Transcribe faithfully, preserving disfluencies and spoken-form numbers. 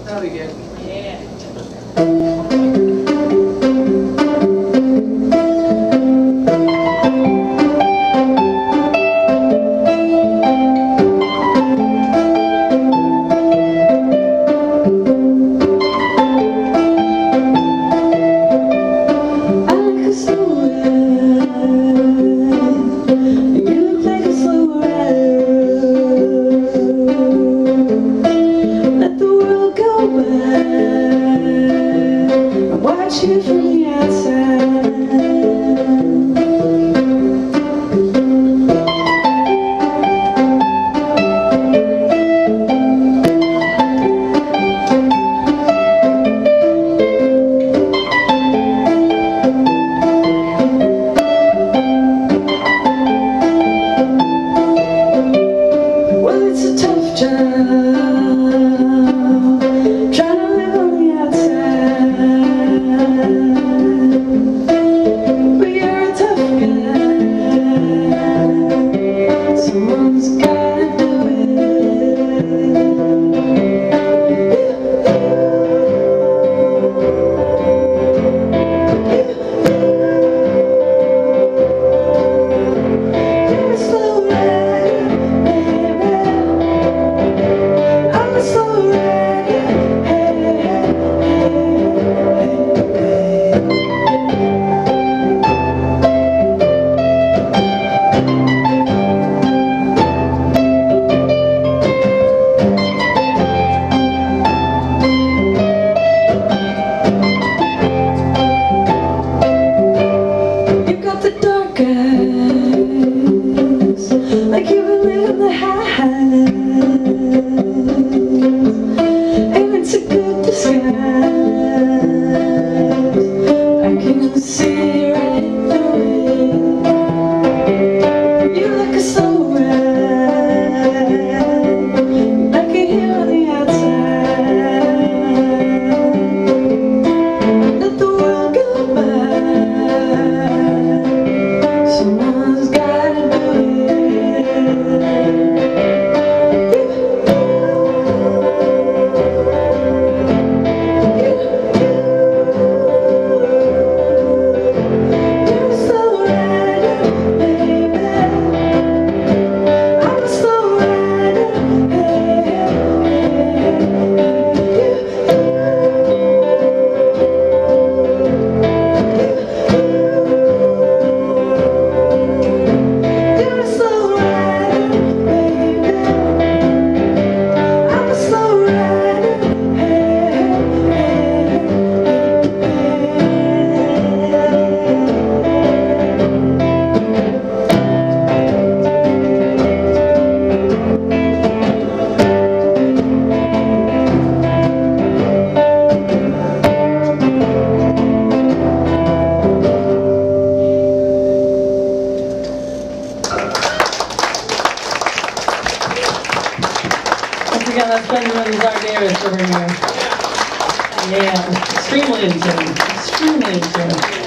Howdy again. Yeah. Watch you from the outside. Well, it's a tough job, trying to live on the outside. But you're a tough guy, someone's gotta do it. You're a slow rider, baby. I'm a slow rider, hey, hey, hey, hey. You got the dark eyes, like you been living the high. And it's a good disguise, I can see right through it. You look a slow ride, like you're here on the outside. Let the world go by, someone's gotta do it. You're a slow rider, baby. I'm a slow rider, hey, hey, You're a slow rider, baby. I'm a slow rider, hey, Once again, that's Benjamin Lazar Davis over here. Yeah, extremely in tune. Extremely in tune.